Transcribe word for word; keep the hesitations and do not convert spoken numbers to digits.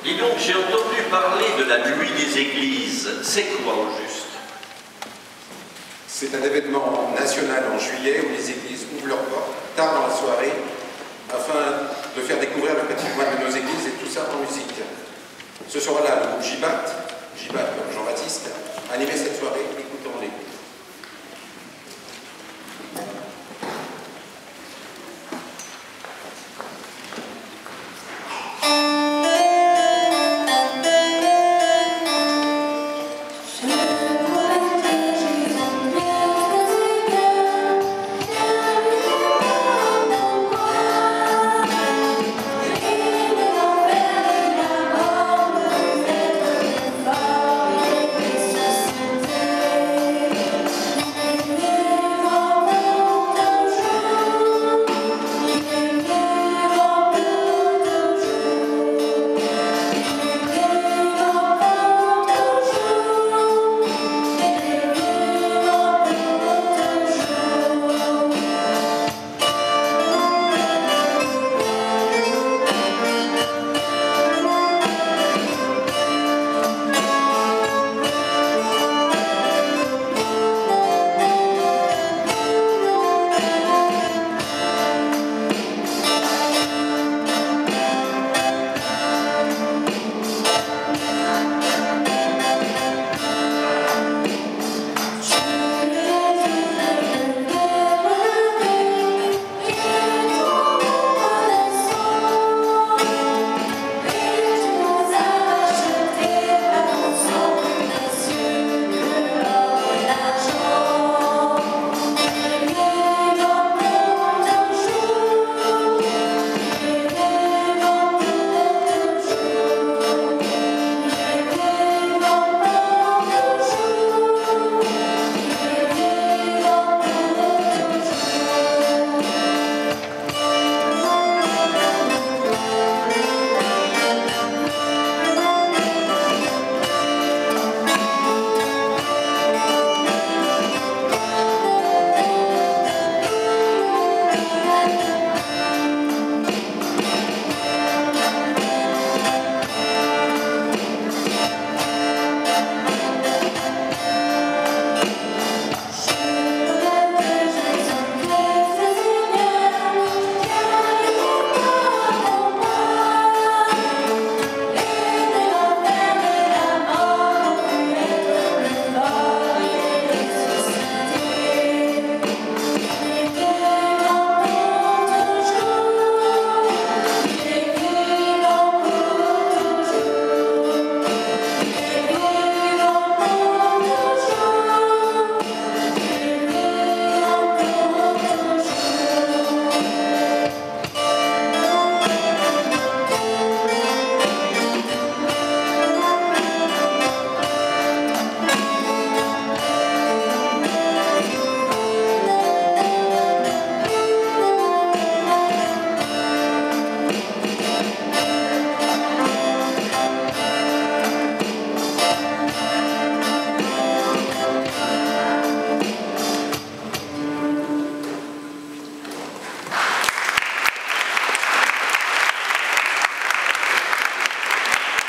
Dis donc, j'ai entendu parler de la nuit des églises. C'est quoi au juste? C'est un événement national en juillet où les églises ouvrent leurs portes tard dans la soirée afin de faire découvrir le patrimoine de nos églises et tout ça en musique. Ce soir-là, le groupe J B A T, J B A T comme Jean-Baptiste, animait cette soirée. Écoutons-les.